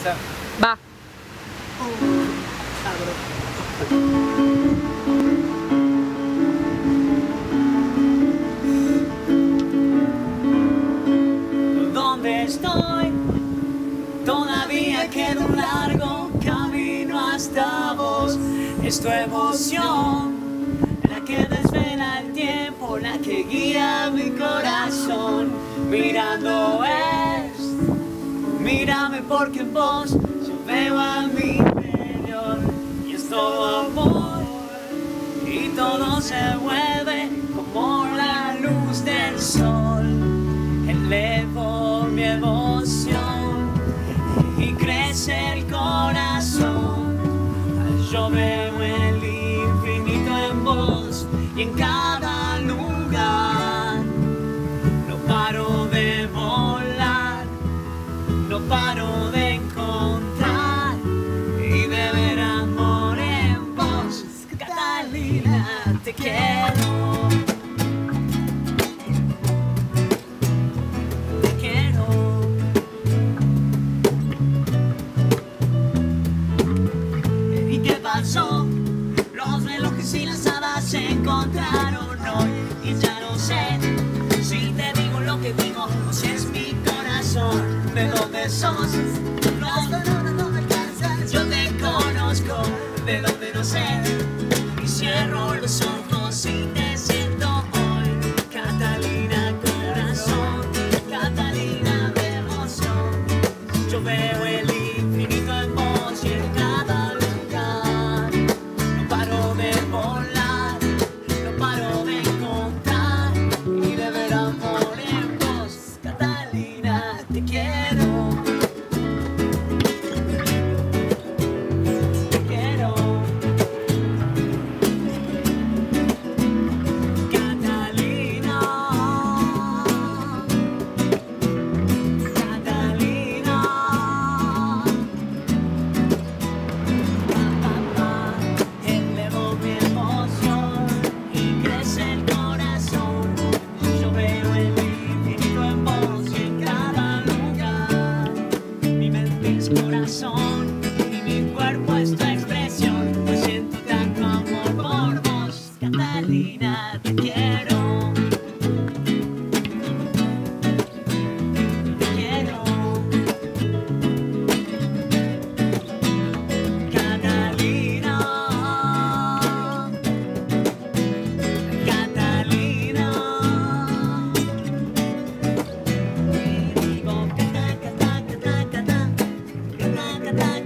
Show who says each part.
Speaker 1: Terraza.
Speaker 2: Va.
Speaker 3: ¿Dónde estoy? Todavía queda un largo camino hasta vos. Es tu emoción la que desvela el tiempo, la que guía mi corazón. Mirando mírame porque en vos yo veo a mi interior. Y es todo amor y todo se vuelve como la luz del sol. Elevo mi emoción y crece el corazón. Yo veo el infinito en vos y en cada lugar. No paro de volar, no paro de encontrar y de ver amor en vos. Catalina, te quiero. Los relojes y las hadas se encontraron hoy y ya no sé si te digo lo que digo o si es mi corazón. ¿De dónde sos? No me alcanzas. Yo te conozco, de dónde no sé. Y cierro los ojos y te siento hoy. Catalina, corazón, Catalina de emoción. Yo veo el infinito en vos y en cada lugar. Te quiero, te quiero, Catalina, Catalina, elevo mi emoción y crece el corazón. Yo veo el infinito en vos y en cada corazón y mi cuerpo es tu expresión. Me siento tanto amor por vos, Catalina, te quiero. Te quiero. Catalina, Catalina. Y digo, cata, cata, cata, cata.